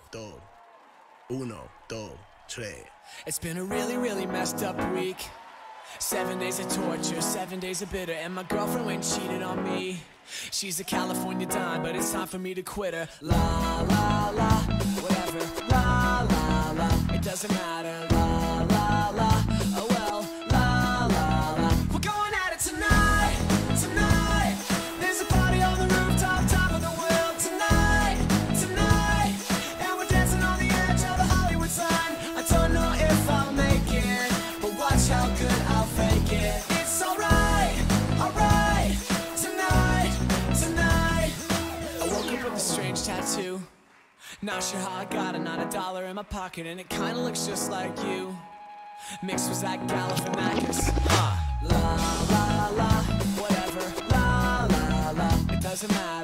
dos, uno, dos, tres. It's been a really messed up week. 7 days of torture, 7 days of bitter, and my girlfriend went and cheated on me. She's a California dime, but it's time for me to quit her. La la la, whatever. La la la, it doesn't matter. La la la, oh well. La la la, we're going at it tonight, tonight. There's a party on the rooftop, top of the world tonight, tonight. And we're dancing on the edge of the Hollywood sign. I don't know if I'll make it, but watch how good I'll fake it. It's alright, alright. Tonight, tonight. I woke up with a strange tattoo. Not sure how I got it, not a dollar in my pocket, and it kinda looks just like you. Mixed with that Galifianakis. La la la, whatever. La la la, it doesn't matter.